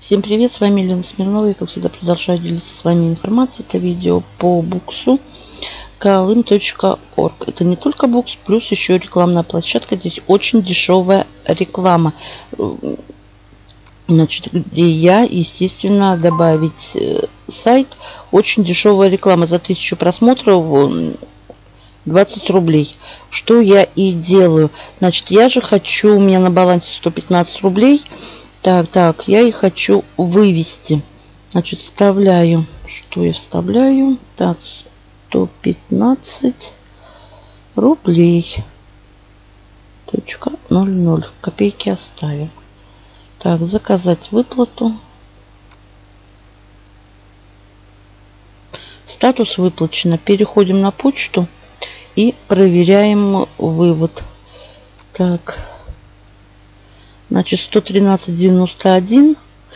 Всем привет, с вами Елена Смирнова. Я, как всегда, продолжаю делиться с вами информацией. Это видео по буксу kalym.org. Это не только букс, плюс еще рекламная площадка. Здесь очень дешевая реклама. Значит, где я, естественно, добавить сайт. Очень дешевая реклама. За 1000 просмотров 20 рублей. Что я и делаю. Значит, я же хочу, у меня на балансе 115 рублей. Так, я и хочу вывести. Значит, вставляю. Что я вставляю? Так, 115 рублей. .00. Копейки оставим. Так, заказать выплату. Статус выплачено. Переходим на почту и проверяем вывод. Так. Значит, 113.91,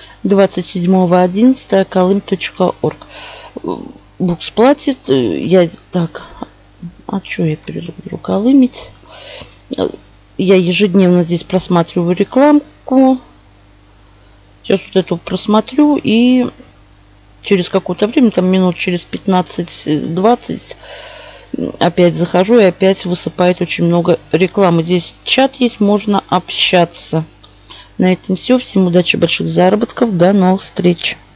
27.11, kalym.org. Букс платит. Я так, а что я перезагружу? Kalymить. Я ежедневно здесь просматриваю рекламку. Сейчас вот эту просмотрю и через какое-то время, там минут через 15-20, опять захожу и опять высыпает очень много рекламы. Здесь чат есть, можно общаться. На этом все. Всем удачи, больших заработков. До новых встреч.